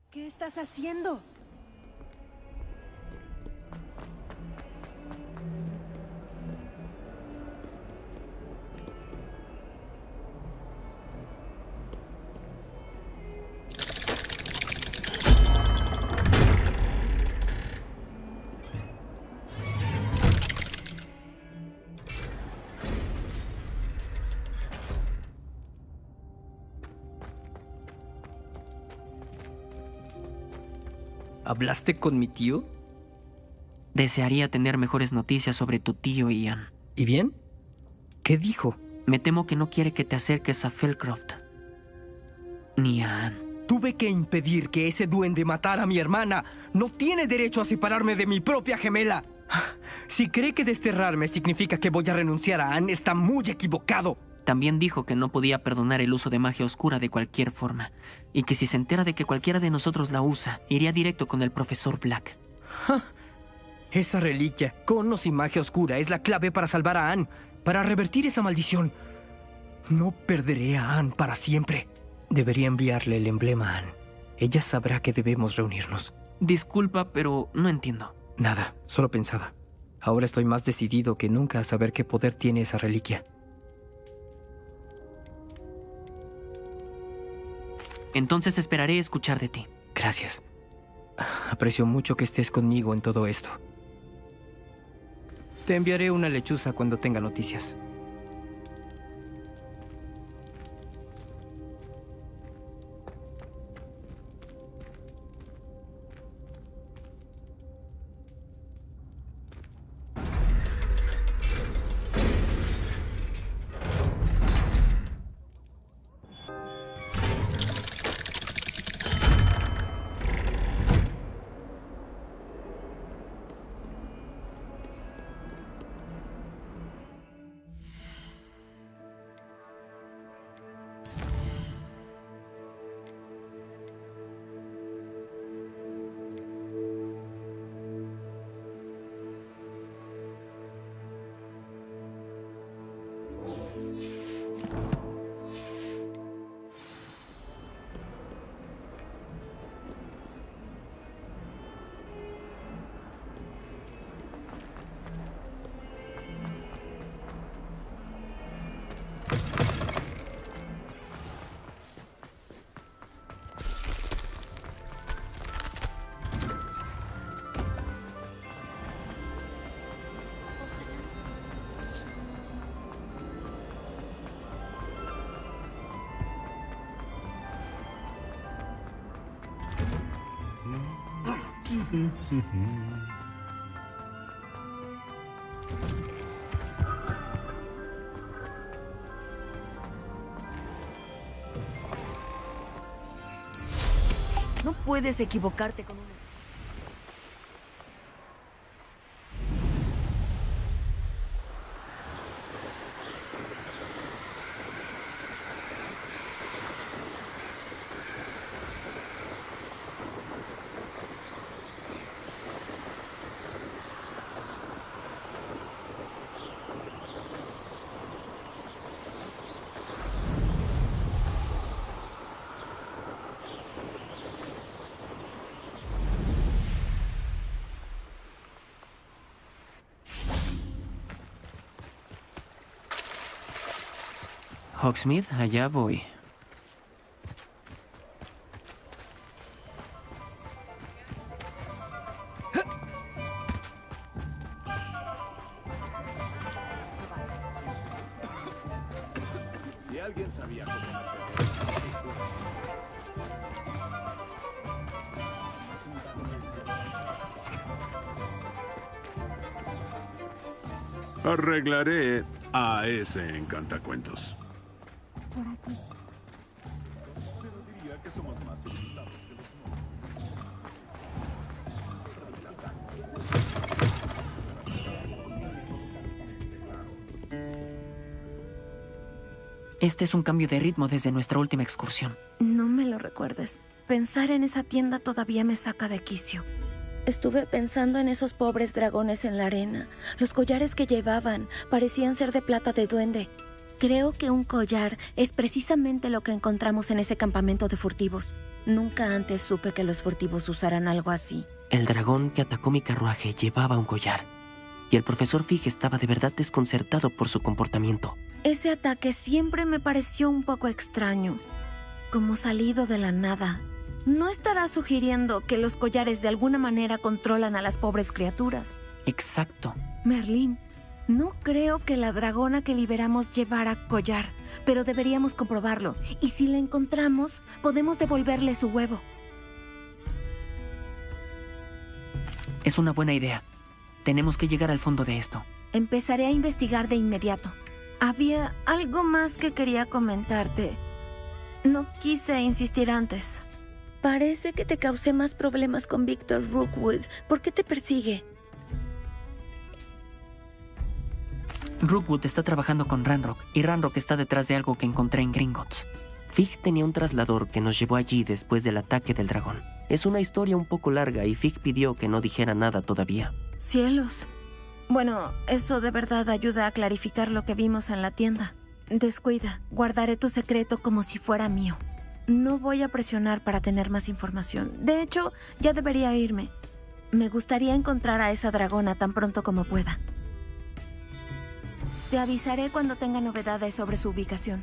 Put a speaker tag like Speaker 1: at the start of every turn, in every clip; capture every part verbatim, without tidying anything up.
Speaker 1: ¿Qué estás haciendo?
Speaker 2: ¿Hablaste con mi tío?
Speaker 3: Desearía tener mejores noticias sobre tu tío, Ian.
Speaker 2: ¿Y bien? ¿Qué dijo?
Speaker 3: Me temo que no quiere que te acerques a Felcroft. Ni a Anne.
Speaker 2: Tuve que impedir que ese duende matara a mi hermana. No tiene derecho a separarme de mi propia gemela. Si cree que desterrarme significa que voy a renunciar a Anne, está muy equivocado.
Speaker 3: También dijo que no podía perdonar el uso de magia oscura de cualquier forma, y que si se entera de que cualquiera de nosotros la usa, iría directo con el profesor Black.
Speaker 2: Ja. Esa reliquia, conos y magia oscura, es la clave para salvar a Anne, para revertir esa maldición. No perderé a Anne para siempre. Debería enviarle el emblema a Anne. Ella sabrá que debemos reunirnos.
Speaker 3: Disculpa, pero no entiendo.
Speaker 2: Nada, solo pensaba. Ahora estoy más decidido que nunca a saber qué poder tiene esa reliquia.
Speaker 3: Entonces esperaré escuchar de ti.
Speaker 2: Gracias. Aprecio mucho que estés conmigo en todo esto. Te enviaré una lechuza cuando tenga noticias.
Speaker 4: No puedes equivocarte con un...
Speaker 3: Hogsmeade, allá voy.
Speaker 5: Si alguien sabía cómo arreglaré a ese encantacuentos. Pero diría que somos más civilizados que los
Speaker 3: Este es un cambio de ritmo desde nuestra última excursión.
Speaker 4: No me lo recuerdes. Pensar en esa tienda todavía me saca de quicio. Estuve pensando en esos pobres dragones en la arena. Los collares que llevaban parecían ser de plata de duende. Creo que un collar es precisamente lo que encontramos en ese campamento de furtivos. Nunca antes supe que los furtivos usaran algo así.
Speaker 3: El dragón que atacó mi carruaje llevaba un collar, y el profesor Fig estaba de verdad desconcertado por su comportamiento.
Speaker 4: Ese ataque siempre me pareció un poco extraño, como salido de la nada. ¿No estará sugiriendo que los collares de alguna manera controlan a las pobres criaturas?
Speaker 3: Exacto.
Speaker 4: Merlín, no creo que la dragona que liberamos llevara collar, pero deberíamos comprobarlo. Y si la encontramos, podemos devolverle su huevo.
Speaker 3: Es una buena idea. Tenemos que llegar al fondo de esto.
Speaker 4: Empezaré a investigar de inmediato. Había algo más que quería comentarte. No quise insistir antes. Parece que te causé más problemas con Victor Rookwood. ¿Por qué te persigue?
Speaker 3: Rookwood está trabajando con Ranrock, y Ranrock está detrás de algo que encontré en Gringotts. Fig tenía un traslador que nos llevó allí después del ataque del dragón. Es una historia un poco larga y Fig pidió que no dijera nada todavía.
Speaker 4: Cielos. Bueno, eso de verdad ayuda a clarificar lo que vimos en la tienda. Descuida, guardaré tu secreto como si fuera mío. No voy a presionar para tener más información. De hecho, ya debería irme. Me gustaría encontrar a esa dragona tan pronto como pueda. Te avisaré cuando tenga novedades sobre su ubicación.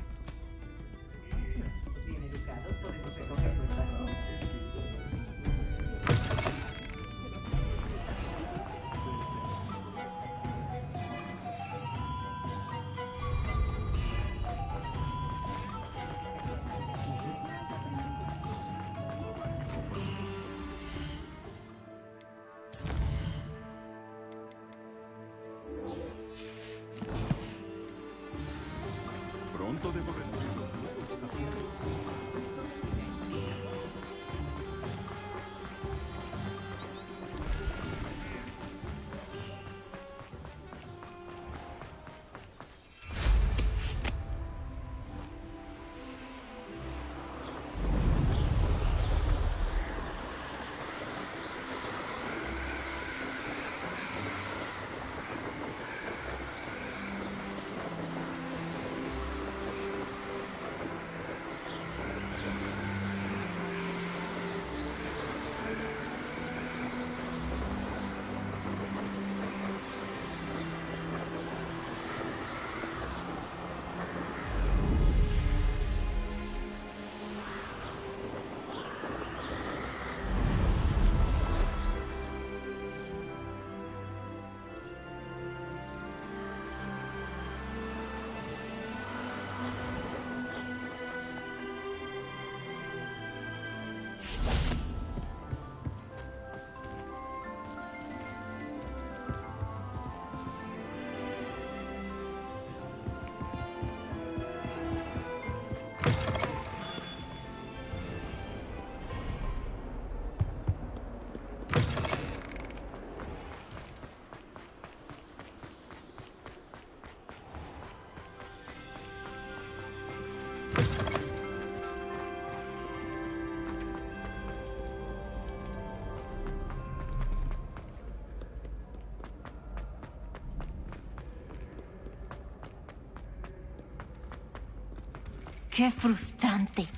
Speaker 5: Pronto debo recibir los nuevos capítulos.
Speaker 4: ¡Qué frustrante!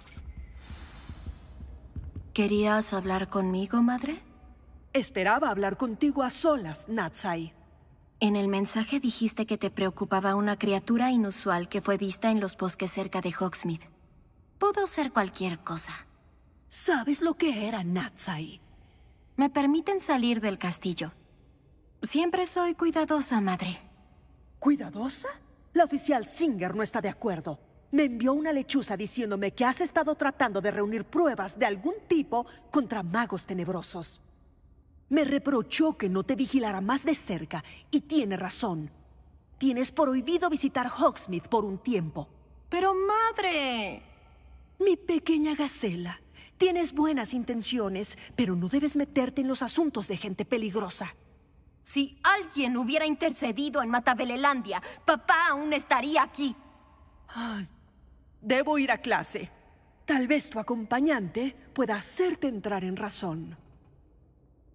Speaker 4: ¿Querías hablar conmigo, madre?
Speaker 1: Esperaba hablar contigo a solas, Natsai.
Speaker 4: En el mensaje dijiste que te preocupaba una criatura inusual que fue vista en los bosques cerca de Hogsmeade. Pudo ser cualquier cosa.
Speaker 1: ¿Sabes lo que era, Natsai?
Speaker 4: Me permiten salir del castillo. Siempre soy cuidadosa, madre.
Speaker 1: ¿Cuidadosa? La oficial Singer no está de acuerdo. Me envió una lechuza diciéndome que has estado tratando de reunir pruebas de algún tipo contra magos tenebrosos. Me reprochó que no te vigilara más de cerca y tiene razón. Tienes prohibido visitar Hogsmeade por un tiempo.
Speaker 4: ¡Pero madre!
Speaker 1: Mi pequeña gacela, tienes buenas intenciones, pero no debes meterte en los asuntos de gente peligrosa.
Speaker 4: Si alguien hubiera intercedido en Matabelelandia, papá aún estaría aquí.
Speaker 1: Ay, debo ir a clase. Tal vez tu acompañante pueda hacerte entrar en razón.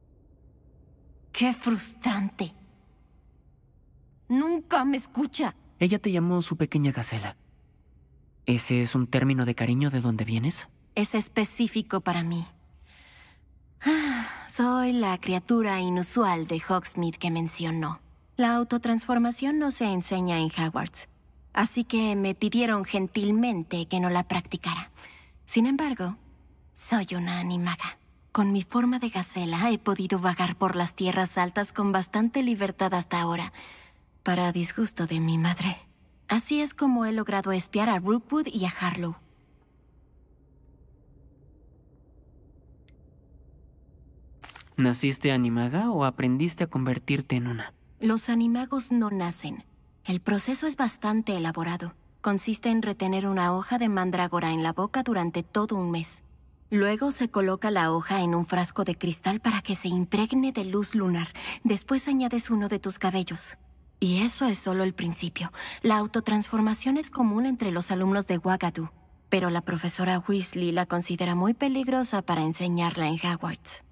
Speaker 4: ¡Qué frustrante! Nunca me escucha.
Speaker 3: Ella te llamó su pequeña gacela. ¿Ese es un término de cariño de donde vienes?
Speaker 4: Es específico para mí. Soy la criatura inusual de Hogsmeade que mencionó. La autotransformación no se enseña en Hogwarts, así que me pidieron gentilmente que no la practicara. Sin embargo, soy una animaga. Con mi forma de gacela he podido vagar por las tierras altas con bastante libertad hasta ahora, para disgusto de mi madre. Así es como he logrado espiar a Rookwood y a Harlow.
Speaker 3: ¿Naciste animaga o aprendiste a convertirte en una?
Speaker 4: Los animagos no nacen. El proceso es bastante elaborado. Consiste en retener una hoja de mandrágora en la boca durante todo un mes. Luego se coloca la hoja en un frasco de cristal para que se impregne de luz lunar. Después añades uno de tus cabellos. Y eso es solo el principio. La autotransformación es común entre los alumnos de Ouagadou, pero la profesora Weasley la considera muy peligrosa para enseñarla en Hogwarts.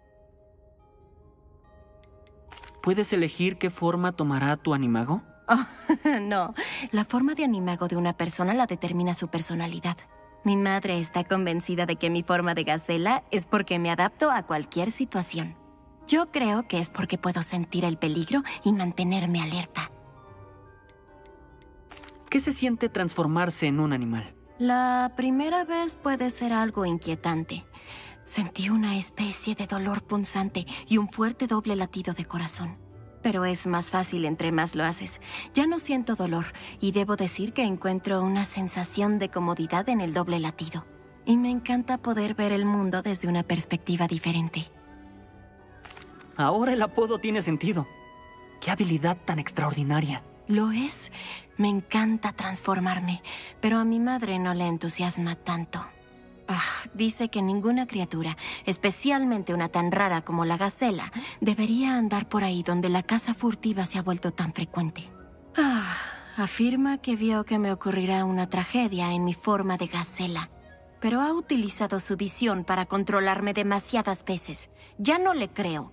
Speaker 3: ¿Puedes elegir qué forma tomará tu animago?
Speaker 4: Oh, no. La forma de animago de una persona la determina su personalidad. Mi madre está convencida de que mi forma de gacela es porque me adapto a cualquier situación. Yo creo que es porque puedo sentir el peligro y mantenerme alerta.
Speaker 3: ¿Qué se siente transformarse en un animal?
Speaker 4: La primera vez puede ser algo inquietante. Sentí una especie de dolor punzante y un fuerte doble latido de corazón. Pero es más fácil entre más lo haces. Ya no siento dolor y debo decir que encuentro una sensación de comodidad en el doble latido. Y me encanta poder ver el mundo desde una perspectiva diferente.
Speaker 3: Ahora el apodo tiene sentido. ¡Qué habilidad tan extraordinaria!
Speaker 4: Lo es. Me encanta transformarme, pero a mi madre no le entusiasma tanto. Ah, dice que ninguna criatura, especialmente una tan rara como la gacela, debería andar por ahí donde la caza furtiva se ha vuelto tan frecuente. Ah, afirma que vio que me ocurrirá una tragedia en mi forma de gacela, pero ha utilizado su visión para controlarme demasiadas veces. Ya no le creo.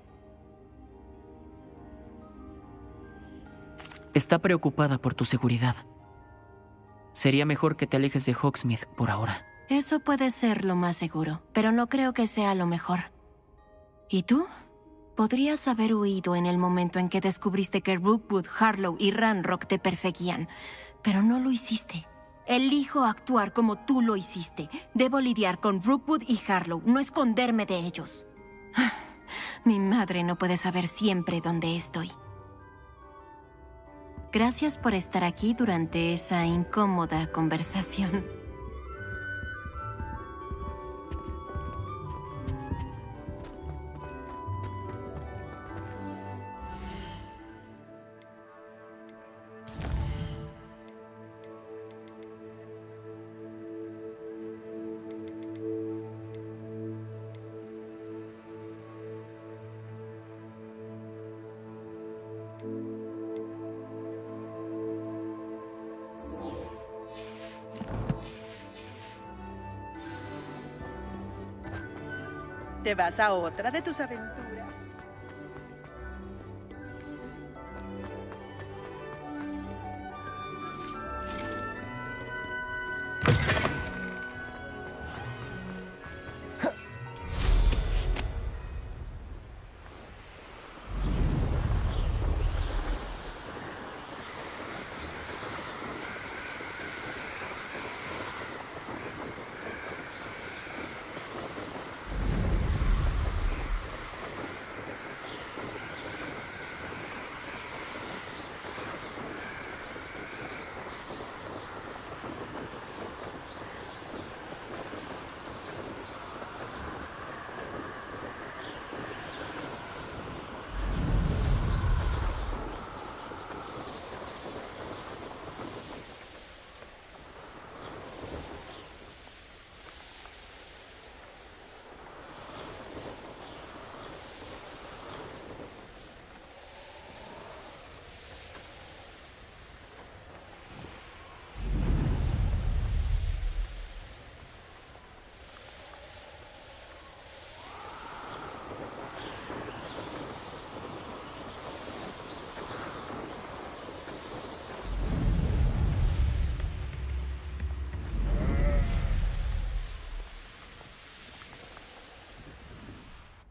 Speaker 3: Está preocupada por tu seguridad. Sería mejor que te alejes de Hogsmeade por ahora.
Speaker 4: Eso puede ser lo más seguro, pero no creo que sea lo mejor. ¿Y tú? Podrías haber huido en el momento en que descubriste que Rookwood, Harlow y Ranrock te perseguían, pero no lo hiciste. Elijo actuar como tú lo hiciste. Debo lidiar con Rookwood y Harlow, no esconderme de ellos. Mi madre no puede saber siempre dónde estoy. Gracias por estar aquí durante esa incómoda conversación.
Speaker 1: ¿Te vas a otra de tus aventuras?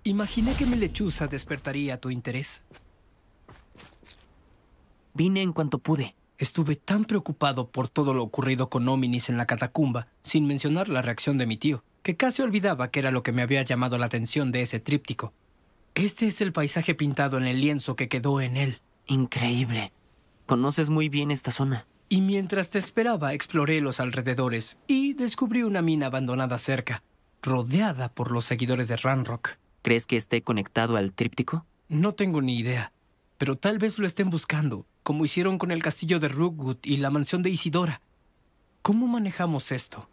Speaker 2: Imaginé que mi lechuza despertaría tu interés.
Speaker 3: Vine en cuanto pude.
Speaker 2: Estuve tan preocupado por todo lo ocurrido con Ominis en la catacumba, sin mencionar la reacción de mi tío, que casi olvidaba que era lo que me había llamado la atención de ese tríptico. Este es el paisaje pintado en el lienzo que quedó en él.
Speaker 3: Increíble. Conoces muy bien esta zona.
Speaker 2: Y mientras te esperaba, exploré los alrededores y descubrí una mina abandonada cerca, rodeada por los seguidores de Ranrock.
Speaker 3: ¿Crees que esté conectado al tríptico?
Speaker 2: No tengo ni idea, pero tal vez lo estén buscando, como hicieron con el castillo de Rookwood y la mansión de Isidora. ¿Cómo manejamos esto?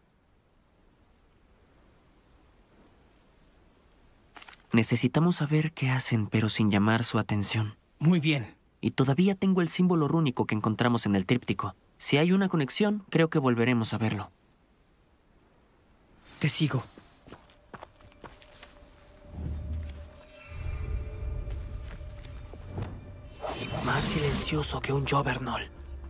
Speaker 3: Necesitamos saber qué hacen, pero sin llamar su atención.
Speaker 2: Muy bien.
Speaker 3: Y todavía tengo el símbolo rúnico que encontramos en el tríptico. Si hay una conexión, creo que volveremos a verlo.
Speaker 2: Te sigo. Más silencioso que un Jobernol.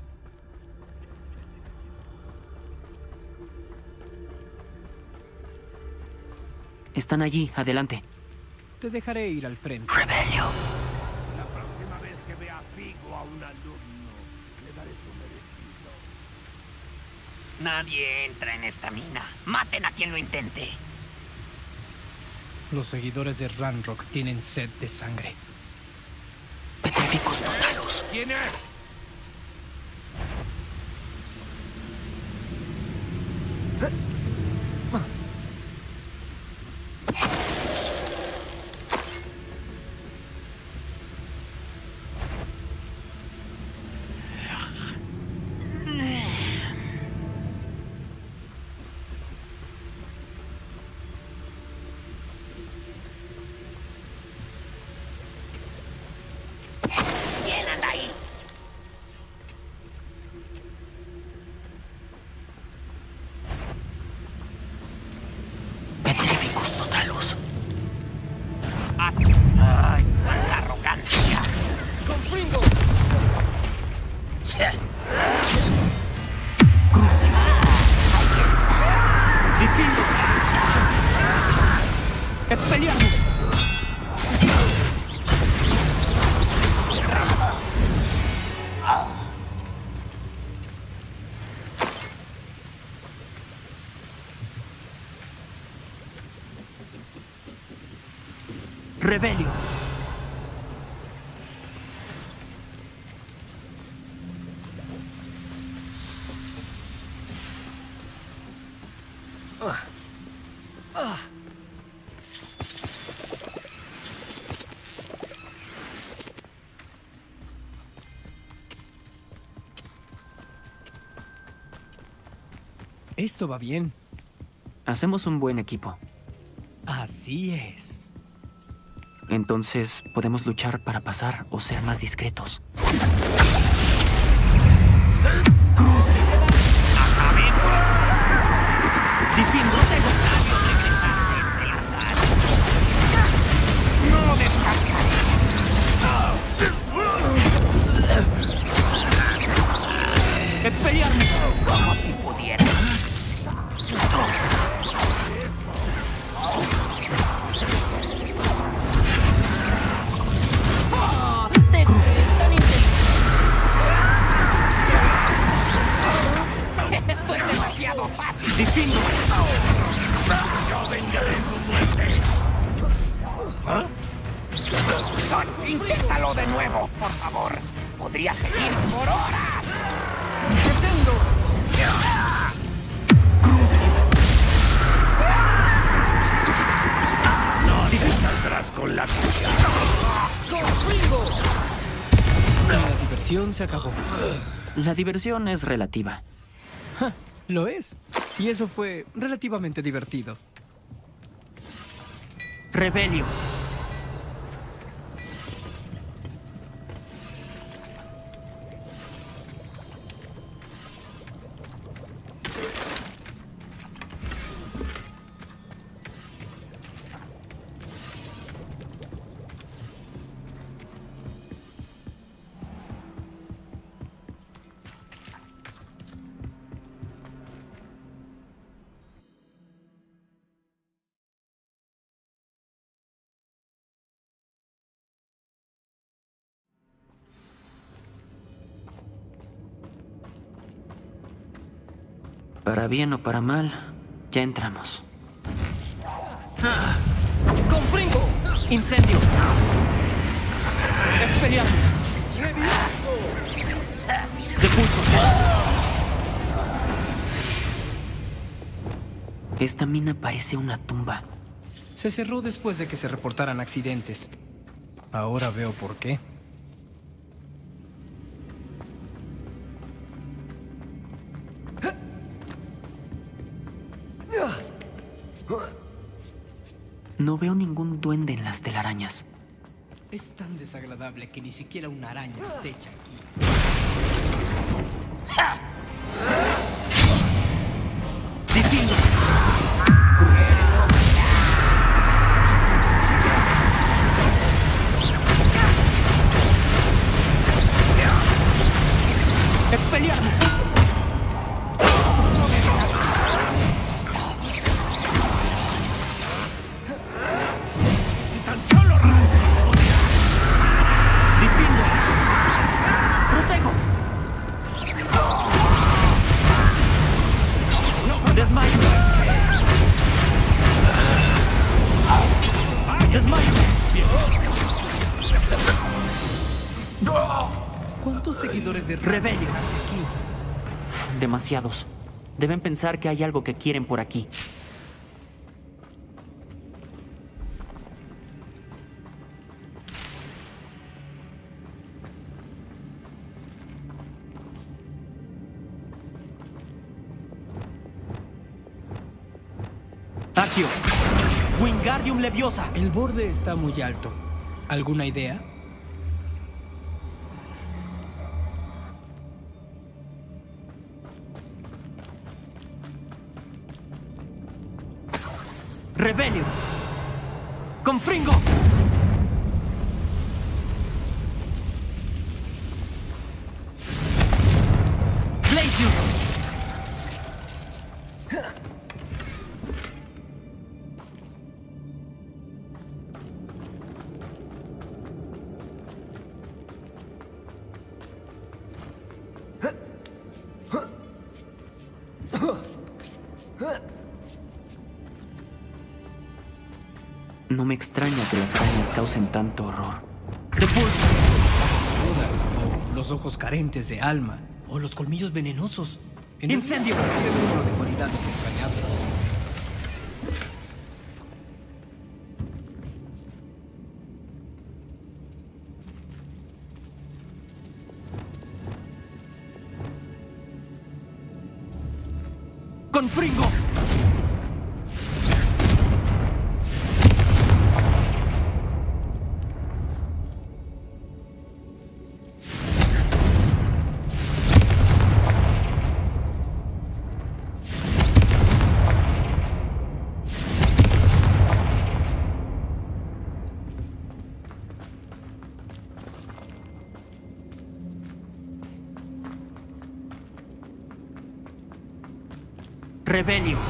Speaker 3: Están allí, adelante.
Speaker 2: Te dejaré ir al frente.
Speaker 3: Rebelio.
Speaker 5: La próxima vez que vea figo a un alumno, le daré su merecido.
Speaker 6: Nadie entra en esta mina. Maten a quien lo intente.
Speaker 2: Los seguidores de Ranrock tienen sed de sangre.
Speaker 3: Petrificus totalus.
Speaker 5: ¿Quién es?
Speaker 6: ¿Quién anda ahí?
Speaker 3: Petrificus totalus.
Speaker 6: Así. ¡Ay, cuánta arrogancia!
Speaker 2: ¡Confringo!
Speaker 3: Crucio. Difindo. Expelliarmus. Rebelio.
Speaker 2: Esto va bien.
Speaker 3: Hacemos un buen equipo.
Speaker 2: Así es.
Speaker 3: Entonces, podemos luchar para pasar o ser más discretos. Crucio.
Speaker 6: ¡Acabemos!
Speaker 3: Difindo.
Speaker 6: ¡No descansaré!
Speaker 3: Expelliarmus.
Speaker 6: Como si pudiera.
Speaker 3: Crucio.
Speaker 6: Esto es demasiado fácil.
Speaker 3: Difindo.
Speaker 5: Yo vengaré tu muerte.
Speaker 6: Son, inténtalo de nuevo, por favor. Podría seguir por horas.
Speaker 2: ¡Descendo!
Speaker 3: Crucio.
Speaker 5: No te saldrás con la tuya.
Speaker 2: ¡Confringo! La diversión se acabó.
Speaker 3: La diversión es relativa.
Speaker 2: Lo es. Y eso fue relativamente divertido.
Speaker 3: Rebelio. Para bien o para mal, ya entramos.
Speaker 2: ¡Confringo!
Speaker 3: ¡Incendio!
Speaker 2: ¡Expelliarmus!
Speaker 3: ¡Depulso! Esta mina parece una tumba.
Speaker 2: Se cerró después de que se reportaran accidentes. Ahora veo por qué.
Speaker 3: No veo ningún duende en las telarañas.
Speaker 2: Es tan desagradable que ni siquiera una araña acecha aquí.
Speaker 3: ¡Defiendo! ¡Cruz! ¡Expelliarmus!
Speaker 5: Si tan solo
Speaker 3: ¡Defiendo! ¡Protego! ¡Desmayo! ¡Desmayo!
Speaker 2: ¿Cuántos seguidores de
Speaker 3: Rebelio.
Speaker 2: hay aquí?
Speaker 3: Demasiados. Deben pensar que hay algo que quieren por aquí. Accio. Wingardium Leviosa.
Speaker 2: El borde está muy alto. ¿Alguna idea?
Speaker 3: Rebelio. Confringo. Glacius. No me extraña que las arañas causen tanto horror. ¡Depulso!
Speaker 2: Todas, o los ojos carentes de alma, o los colmillos venenosos. En
Speaker 3: ¡Incendio!
Speaker 2: un número de cualidades entrañables.
Speaker 3: ¡Confringo! Rebelio.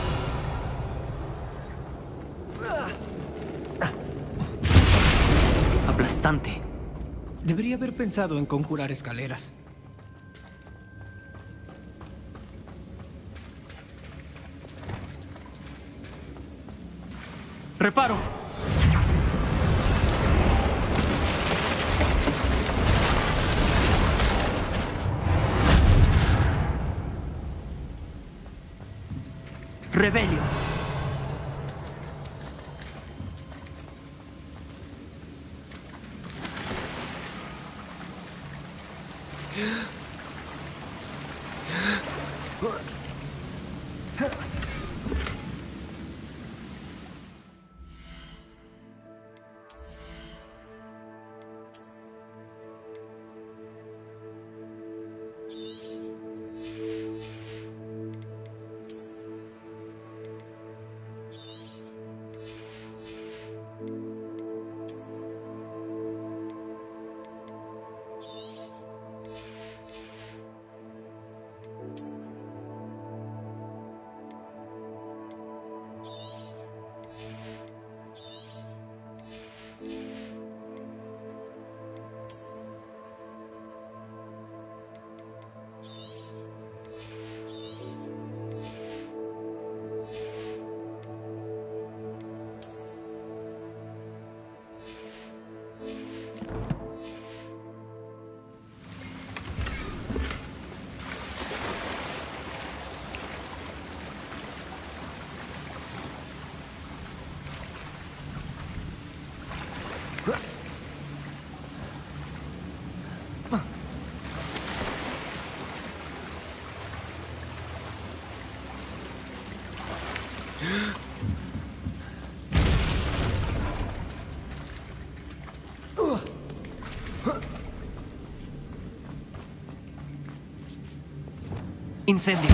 Speaker 3: Aplastante.
Speaker 2: Debería haber pensado en conjurar escaleras.
Speaker 3: Reparo. Rebelio. Incendio.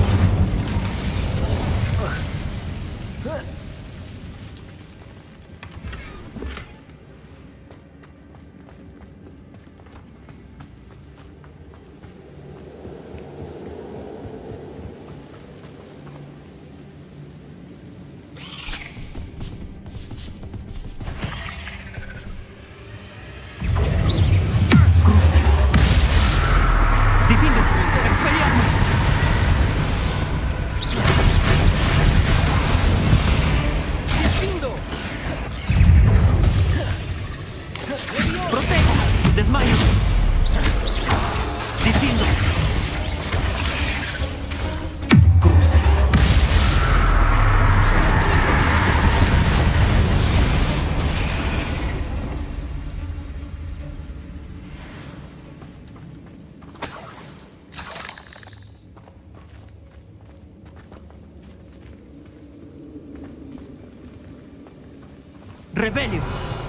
Speaker 3: Rebelio.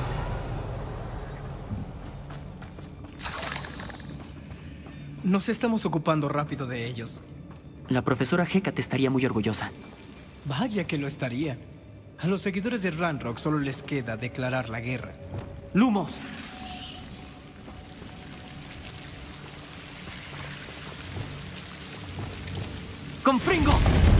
Speaker 2: Nos estamos ocupando rápido de ellos.
Speaker 3: La profesora Hécate estaría muy orgullosa.
Speaker 2: Vaya que lo estaría. A los seguidores de Ranrock solo les queda declarar la guerra.
Speaker 3: ¡Lumos! ¡Confringo!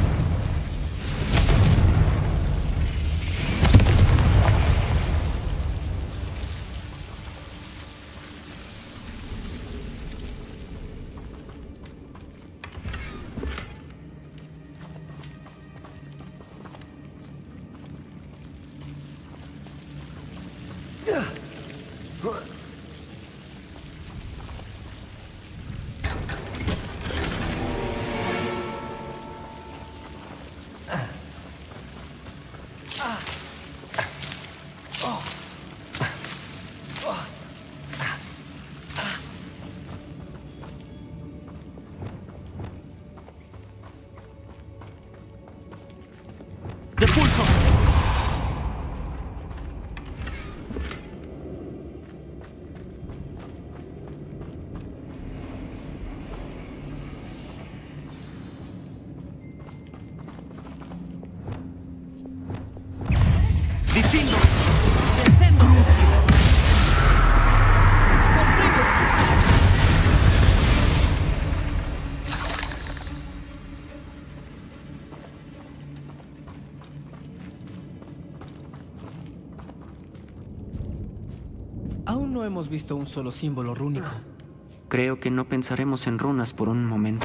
Speaker 3: ¡De pulso! ¡Difindo! ¡Descendo! ¡Crucio! ¡Confringo!
Speaker 2: Aún no hemos visto un solo símbolo rúnico.
Speaker 3: Creo que no pensaremos en runas por un momento.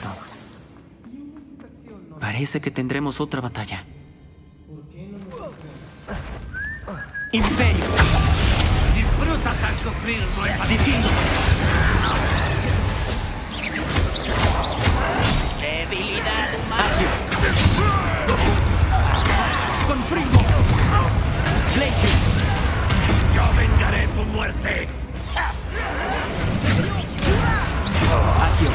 Speaker 3: Parece que tendremos otra batalla. ¡Imperio!
Speaker 5: Disfrutas al sufrir nuestra
Speaker 3: ¡Difindo!
Speaker 6: Debilidad humana.
Speaker 3: ¡Agio! ¡Confringo! ¡Glacier!
Speaker 5: Yo vengaré tu muerte.
Speaker 3: ¡Agio!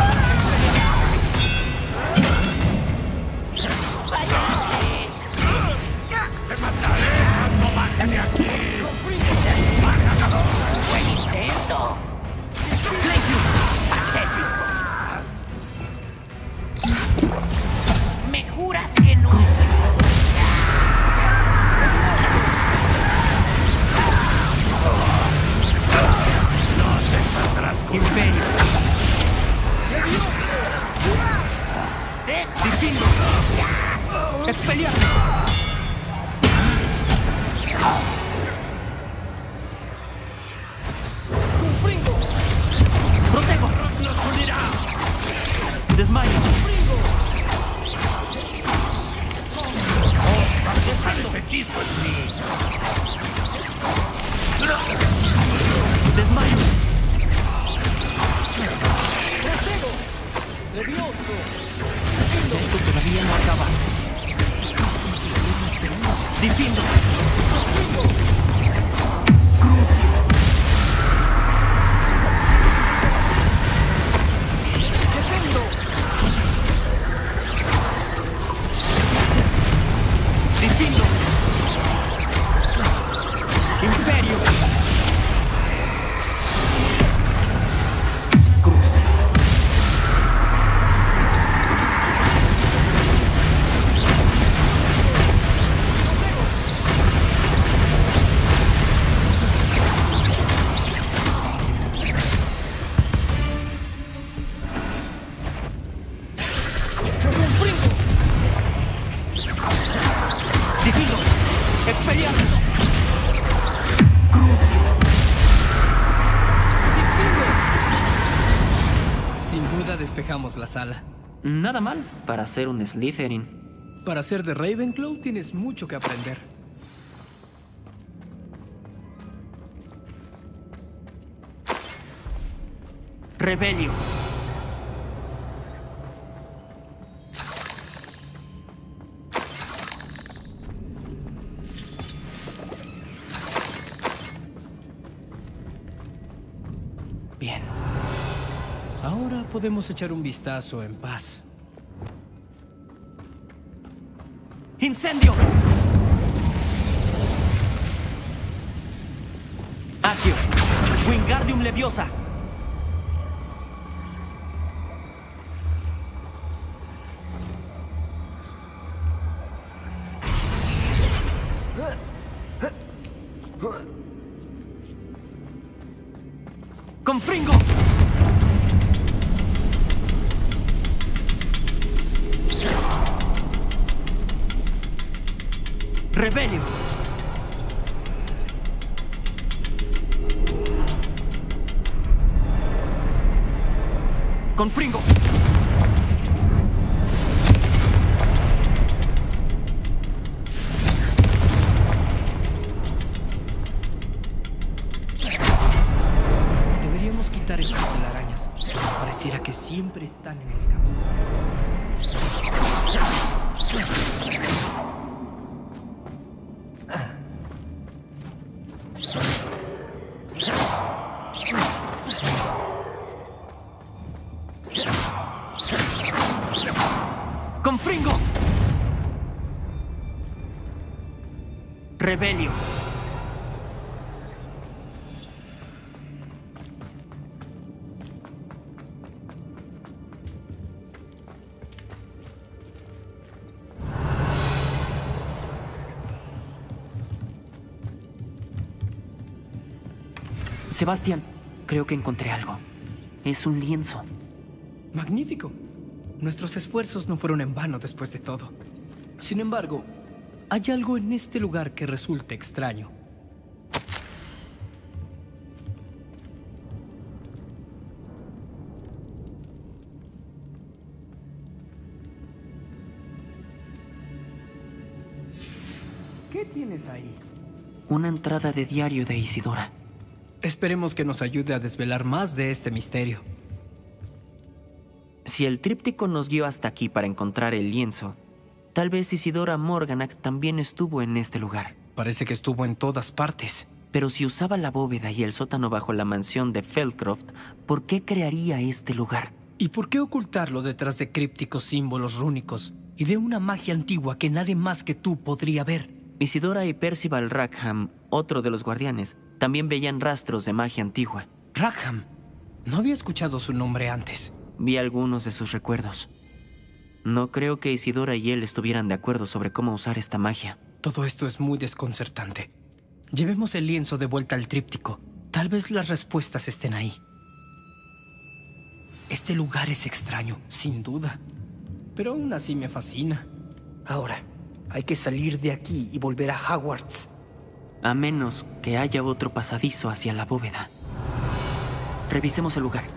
Speaker 5: ¡Te mataré cuando baje de aquí!
Speaker 6: Buen intento. ¿Me juras que no?
Speaker 5: No se saldrás con
Speaker 3: ¡Imperio! ¡Difindo! ¡Expelliarmus!
Speaker 2: dejamos la sala.
Speaker 3: Nada mal para ser un Slytherin.
Speaker 2: Para ser de Ravenclaw tienes mucho que aprender.
Speaker 3: Rebelio.
Speaker 2: Bien. Ahora podemos echar un vistazo en paz.
Speaker 3: ¡Incendio! Accio. Wingardium Leviosa. ¡Confringo! ¡Rebelio! ¡Confringo!
Speaker 2: Deberíamos quitar estas telarañas. Pareciera que siempre están en el camino.
Speaker 3: ¡Confringo! ¡Rebelio! Sebastián, creo que encontré algo. Es un lienzo.
Speaker 2: Magnífico. Nuestros esfuerzos no fueron en vano después de todo. Sin embargo, hay algo en este lugar que resulta extraño. ¿Qué tienes ahí?
Speaker 3: Una entrada de diario de Isidora.
Speaker 2: Esperemos que nos ayude a desvelar más de este misterio.
Speaker 3: Si el tríptico nos guió hasta aquí para encontrar el lienzo, tal vez Isidora Morganach también estuvo en este lugar.
Speaker 2: Parece que estuvo en todas partes.
Speaker 3: Pero si usaba la bóveda y el sótano bajo la mansión de Feldcroft, ¿por qué crearía este lugar?
Speaker 2: ¿Y por qué ocultarlo detrás de crípticos símbolos rúnicos y de una magia antigua que nadie más que tú podría ver?
Speaker 3: Isidora y Percival Rackham, otro de los guardianes, también veían rastros de magia antigua.
Speaker 2: Rackham. No había escuchado su nombre antes.
Speaker 3: Vi algunos de sus recuerdos. No creo que Isidora y él estuvieran de acuerdo sobre cómo usar esta magia.
Speaker 2: Todo esto es muy desconcertante. Llevemos el lienzo de vuelta al tríptico. Tal vez las respuestas estén ahí. Este lugar es extraño, sin duda. Pero aún así me fascina. Ahora, hay que salir de aquí y volver a Hogwarts.
Speaker 3: A menos que haya otro pasadizo hacia la bóveda. Revisemos el lugar.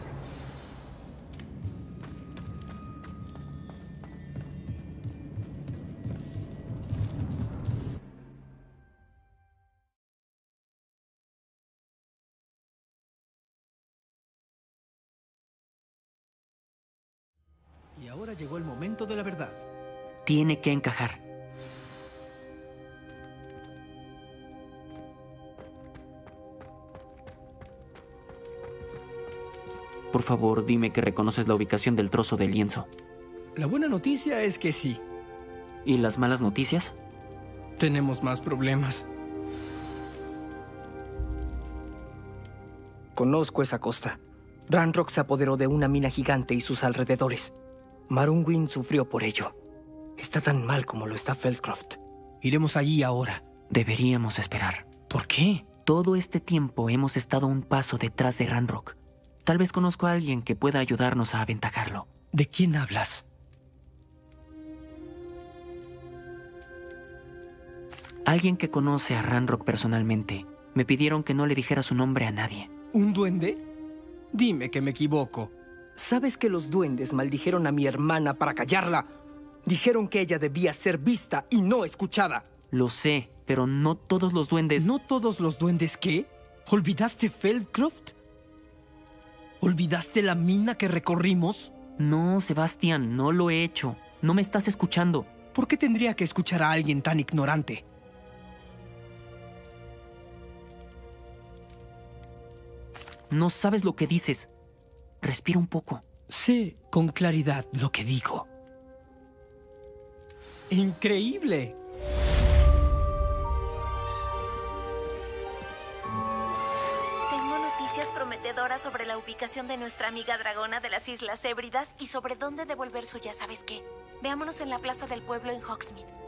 Speaker 2: Y ahora llegó el momento de la verdad.
Speaker 3: Tiene que encajar. Por favor, dime que reconoces la ubicación del trozo de lienzo.
Speaker 2: La buena noticia es que sí.
Speaker 3: ¿Y las malas noticias?
Speaker 2: Tenemos más problemas. Conozco esa costa. Ranrock se apoderó de una mina gigante y sus alrededores. Marunwyn sufrió por ello. Está tan mal como lo está Feldcroft. Iremos allí ahora.
Speaker 3: Deberíamos esperar.
Speaker 2: ¿Por qué?
Speaker 3: Todo este tiempo hemos estado un paso detrás de Ranrock. Tal vez conozco a alguien que pueda ayudarnos a aventajarlo.
Speaker 2: ¿De quién hablas?
Speaker 3: Alguien que conoce a Ranrock personalmente. Me pidieron que no le dijera su nombre a nadie.
Speaker 2: ¿Un duende? Dime que me equivoco. ¿Sabes que los duendes maldijeron a mi hermana para callarla? Dijeron que ella debía ser vista y no escuchada.
Speaker 3: Lo sé, pero no todos los duendes...
Speaker 2: ¿No todos los duendes qué? ¿Olvidaste Feldcroft? ¿Olvidaste la mina que recorrimos?
Speaker 3: No, Sebastián, no lo he hecho. No me estás escuchando.
Speaker 2: ¿Por qué tendría que escuchar a alguien tan ignorante?
Speaker 3: No sabes lo que dices. Respira un poco.
Speaker 2: Sé con claridad lo que digo. ¡Increíble!
Speaker 4: Tengo noticias prometedoras sobre la ubicación de nuestra amiga dragona de las Islas Hébridas y sobre dónde devolver su ya sabes qué. Veámonos en la plaza del pueblo en Hogsmeade.